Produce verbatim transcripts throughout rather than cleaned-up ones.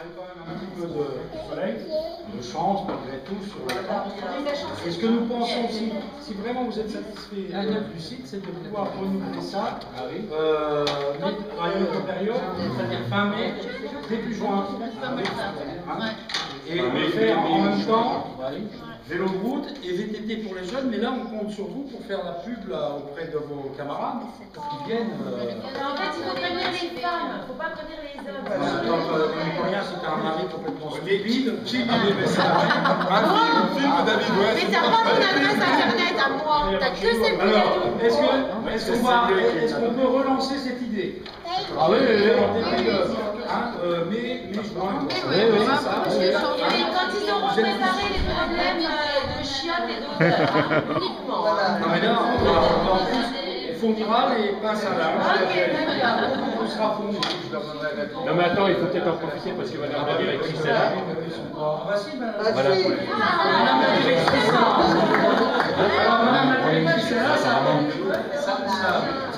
a quand même un petit peu de soleil, de chance malgré tout sur la tente. Et ce que nous pensons, si, si vraiment vous êtes satisfait du site, c'est de pouvoir renouveler ça euh, à une autre période, c'est-à-dire fin mai, début juin. Hein, et faire en même temps vélo de route et V T T pour les jeunes, mais là on compte sur vous pour faire la pub là, auprès de vos camarades qui viennent. Euh... En fait, il faut prévenir les femmes, il ne faut pas prévenir les hommes. Donc, euh, rien, si tu as un mari complètement stupide, film, David, ouais. Mais t'as pas mon adresse internet à moi, t'as que celle que Alors, est-ce qu'on est qu est qu peut relancer cette idée? Ah oui, oui, oui. Hein, euh, mais, mais je vois. Oui, oui, oui. Et quand ils auront préparé les problèmes de chiottes et d'odeur, uniquement. Non, mais là, on va en plus, on fournira les pinces à linge. On sera fourni. Non, mais attends, il faut peut-être en profiter parce que madame la directrice est là. Ah, bah si, madame. Voilà. Madame la directrice est là. Alors, madame la directrice est là, ça ça, ça.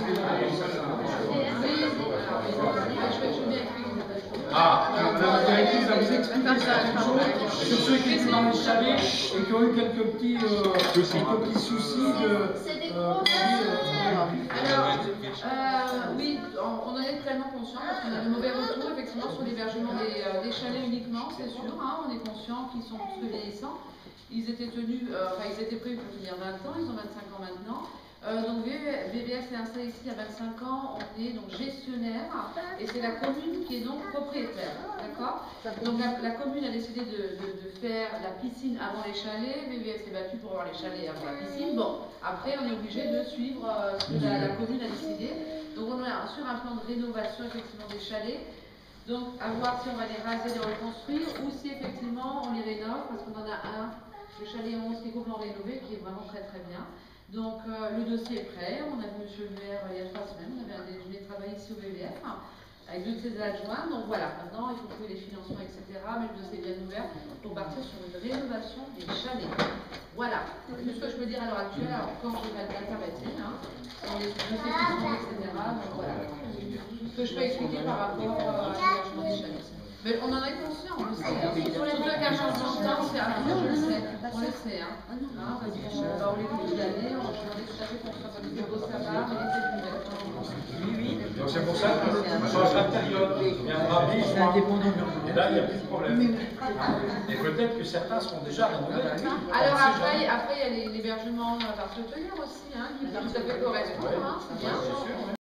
Ah, madame la directrice va vous expliquer ça toujours sur ceux qui étaient dans les chalets et qui ont eu quelques petits, euh, quelques petits soucis de. C'est des euh, gros Alors, euh, oui, on, on en est tellement conscient parce qu'on a de mauvais retours effectivement sur l'hébergement des, euh, des chalets uniquement, c'est sûr. Hein, on est conscient qu'ils sont plus que vieillissants. Ils étaient tenus, euh, enfin ils étaient prévus pour tenir vingt ans, ils ont vingt-cinq ans maintenant. Euh, donc V V F est installé ici à vingt-cinq ans, on est donc gestionnaire et c'est la commune qui est donc propriétaire, d'accord. Donc la, la commune a décidé de, de, de faire la piscine avant les chalets, V V F s'est battu pour avoir les chalets avant la piscine. Bon, après on est obligé de suivre euh, ce que la, la commune a décidé. Donc on est sur un plan de rénovation effectivement des chalets. Donc à voir si on va les raser, les reconstruire ou si effectivement on les rénove parce qu'on en a un, le chalet onze qui est complètement rénové, qui est vraiment très très bien. Donc euh, le dossier est prêt, on a vu monsieur le maire euh, il y a trois semaines, on avait un déjeuner travaillé ici au V V F hein, avec deux de ses adjoints, donc voilà, maintenant il faut trouver les financements, et cetera. Mais le dossier est bien ouvert pour partir sur une rénovation des chalets. Voilà, tout ce que je peux dire à l'heure actuelle, alors quand je vais l'intervenir, hein, on est sur le financement, et cetera. Donc voilà, ce que je peux expliquer par rapport euh, à l'hébergement des chalets. Mais on en est conscient, on le sait. Hein. Surtout qu'à changement de temps, c'est un peu, je le sais, on le sait. Hein. Hein, parce qu'on bah, on les dit toute l'année, on est tout à fait conscient que le beau sabbat, mais les fêtes oui, oui. Donc c'est pour ça que sur la période viendra vite, indépendant. Et là, il n'y a plus de problème. Et peut-être que certains seront déjà rénovés. Alors après, après il y a l'hébergement par hôtelière aussi, hein, qui peut tout à fait correspondre, hein, c'est bien.